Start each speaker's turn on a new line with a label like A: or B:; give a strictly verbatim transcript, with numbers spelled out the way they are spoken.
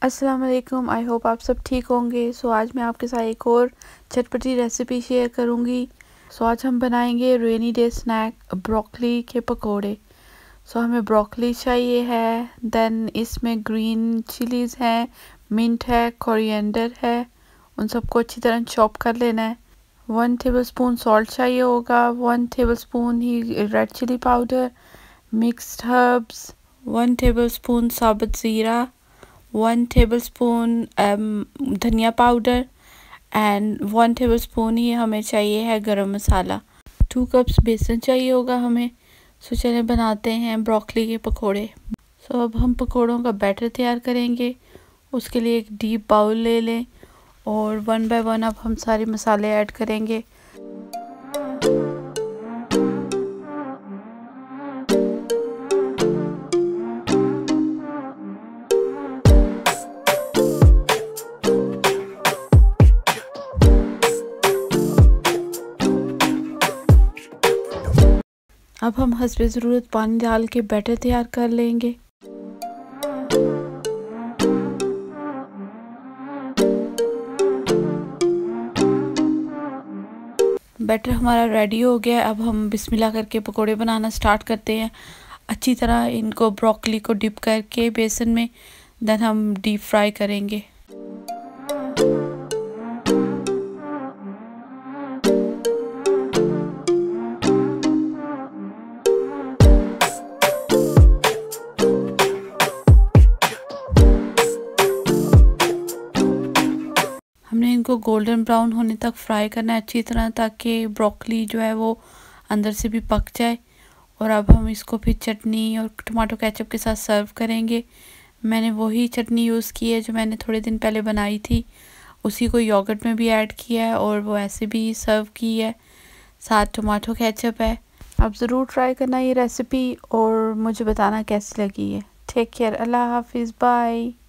A: अस्सलाम वालेकुम। I hope आप सब ठीक होंगे। सो आज मैं आपके साथ एक और चटपटी रेसिपी शेयर करूंगी। सो आज हम बनाएंगे रेनी डे स्नैक ब्रोकली के पकोड़े। सो हमें ब्रोकली चाहिए है, देन इसमें ग्रीन चिलीज़ हैं, मिंट है, कोरिएंडर है। उन सबको अच्छी तरह चॉप कर लेना है। वन टेबलस्पून सॉल्ट चाहिए होगा, वन टेबलस्पून ही red chilli powder, mixed herbs, one tablespoon साबुत ज़ीरा, वन टेबलस्पून धनिया पाउडर एंड वन टेबलस्पून ही हमें चाहिए है गरम मसाला। टू कप्स बेसन चाहिए होगा हमें। सो चलिए बनाते हैं ब्रोकली के पकोड़े। सो अब हम पकोड़ों का बैटर तैयार करेंगे। उसके लिए एक डीप बाउल ले लें और वन बाय वन अब हम सारे मसाले ऐड करेंगे। अब हम हस्बे ज़रूरत पानी डाल के बैटर तैयार कर लेंगे। बैटर हमारा रेडी हो गया। अब हम बिस्मिल्लाह करके पकोड़े बनाना स्टार्ट करते हैं। अच्छी तरह इनको ब्रोकली को डिप करके बेसन में देन हम डीप फ्राई करेंगे। हमने इनको गोल्डन ब्राउन होने तक फ्राई करना है अच्छी तरह, ताकि ब्रोकली जो है वो अंदर से भी पक जाए। और अब हम इसको फिर चटनी और टमाटो केचप के साथ सर्व करेंगे। मैंने वही चटनी यूज़ की है जो मैंने थोड़े दिन पहले बनाई थी, उसी को योगर्ट में भी ऐड किया है और वो ऐसे भी सर्व की है, साथ टमाटो केचप है। आप ज़रूर ट्राई करना ये रेसिपी और मुझे बताना कैसी लगी है। टेक केयर, अल्लाह हाफिज़, बाय।